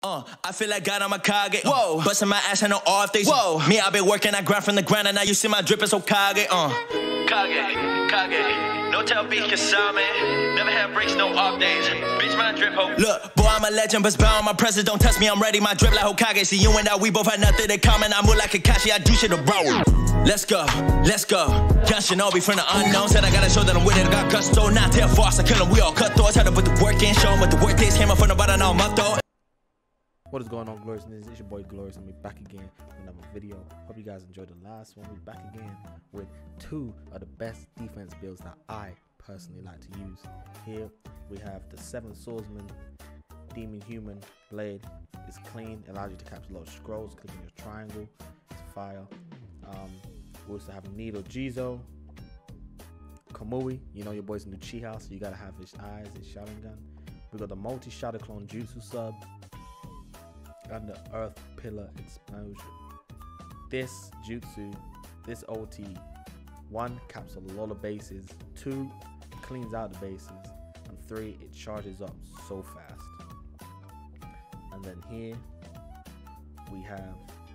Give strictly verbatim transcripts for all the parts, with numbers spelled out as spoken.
Uh, I feel like God, I'm a Kage. Whoa, busting my ass and no off days. Whoa, me, I been working, I grind from the ground, and now you see my drip is so Kage. Uh, Kage, Kage, no tell beat Kasame. Never had breaks, no off days. Bitch, my drip ho. Look, boy, I'm a legend, but bound my presence. Don't test me, I'm ready. My drip like Hokage. See you and I, we both had nothing in common. I move like Kakashi, I do shit to bro. Let's go, let's go. Young Shinobi from the unknown. Said I gotta show that I'm with it. I got gusto, not tell false. I kill them, we all cut thoughts. Had to put the work in, show them what the work is. Came up from the bottom, now I'm up though. What is going on, Glorious? It's your boy Glorious, and we're back again with another video. Hope you guys enjoyed the last one. We're back again with two of the best defense builds that I personally like to use. Here we have the Seven Swordsman Demon Human Blade. It's clean, allows you to capture a lot of scrolls. Click on your triangle, it's fire. Um, we also have Needle Jizo, Kamui. You know your boy's in the Chi House, so you gotta have his eyes, his Sharingan. We got the multi Shadow Clone Jutsu sub. And the Earth Pillar Explosion. This jutsu, this O T, one, caps a lot of bases, two, cleans out the bases, and three, it charges up so fast. And then here we have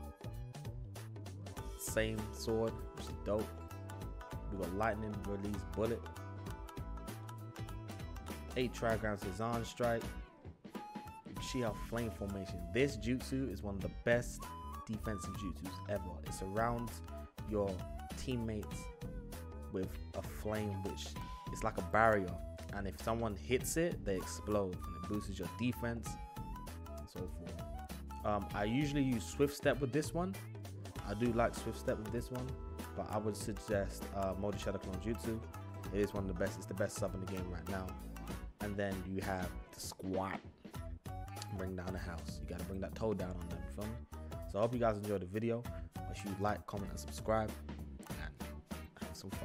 same sword, which is dope. We got lightning release bullet, eight trigrams Cezanne strike. See how flame formation. This jutsu is one of the best defensive jutsus ever. It surrounds your teammates with a flame, which is like a barrier, and if someone hits it, they explode, and it boosts your defense and so forth. Um, I usually use Swift Step with this one. I do like Swift Step with this one, but I would suggest uh, Multi Shadow Clone Jutsu. It is one of the best. It's the best sub in the game right now. And then you have the Squat. Bring down the house. You gotta bring that toe down on them, you feel me? So I hope you guys enjoyed the video. Make sure you like, comment, and subscribe, and have some fun.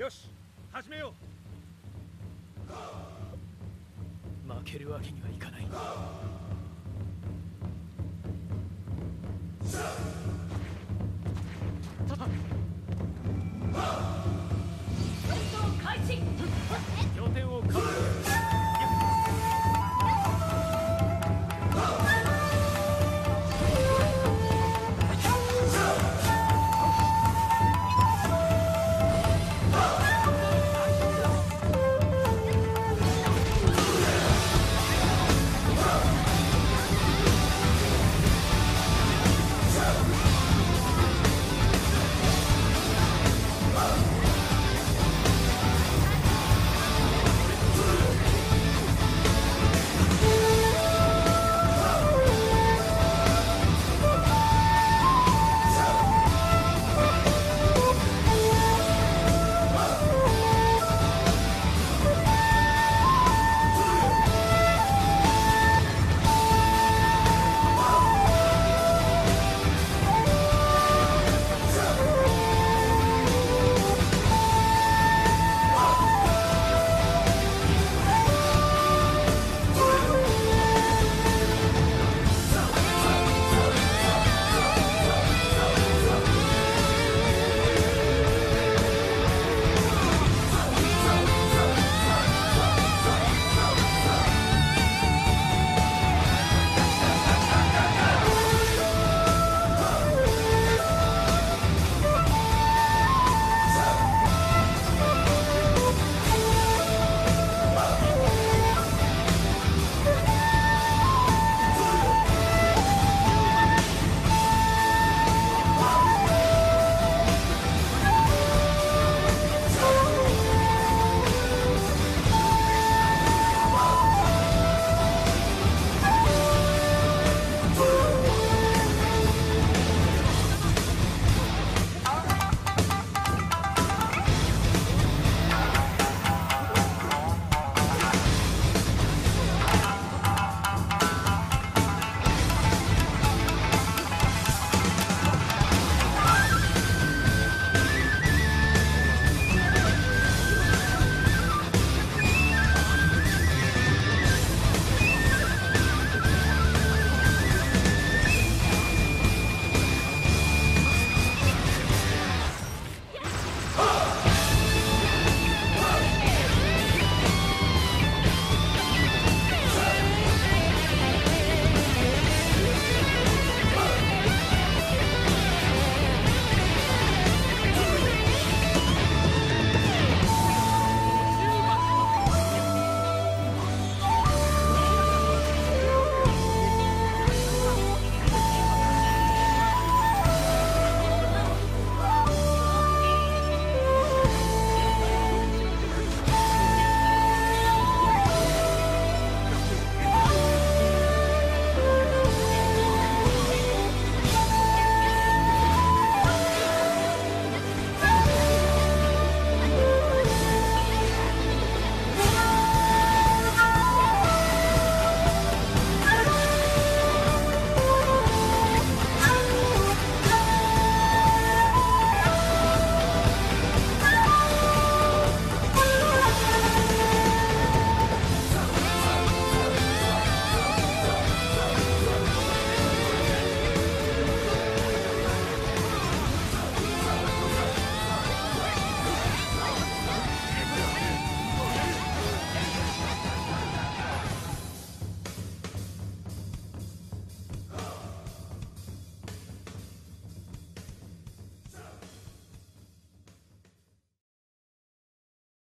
よし、始めよう。負けるわけにはいかない。